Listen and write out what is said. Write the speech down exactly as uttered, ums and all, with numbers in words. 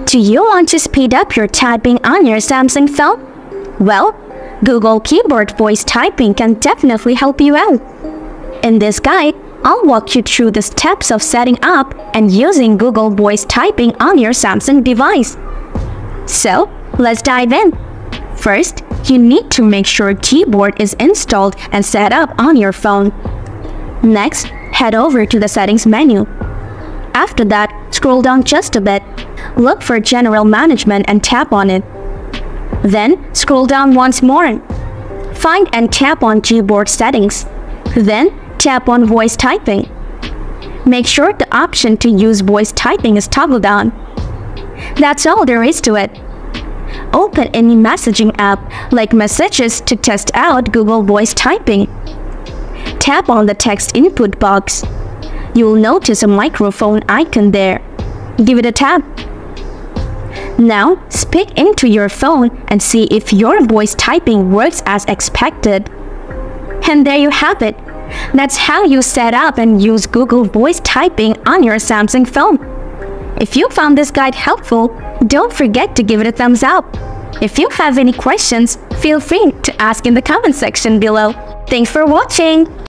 Do you want to speed up your typing on your Samsung phone? Well, Google Keyboard Voice Typing can definitely help you out. In this guide, I'll walk you through the steps of setting up and using Google Voice Typing on your Samsung device. So, let's dive in. First, you need to make sure Keyboard is installed and set up on your phone. Next, head over to the Settings menu. After that, scroll down just a bit. Look for General Management and tap on it. Then, scroll down once more. Find and tap on Keyboard Settings. Then, tap on Voice Typing. Make sure the option to use voice typing is toggled on. That's all there is to it. Open any messaging app like Messages to test out Google Voice Typing. Tap on the text input box. You'll notice a microphone icon there. Give it a tap. Now, speak into your phone and see if your voice typing works as expected. And there you have it. That's how you set up and use Google Voice Typing on your Samsung phone. If you found this guide helpful, don't forget to give it a thumbs up. If you have any questions, feel free to ask in the comment section below. Thanks for watching!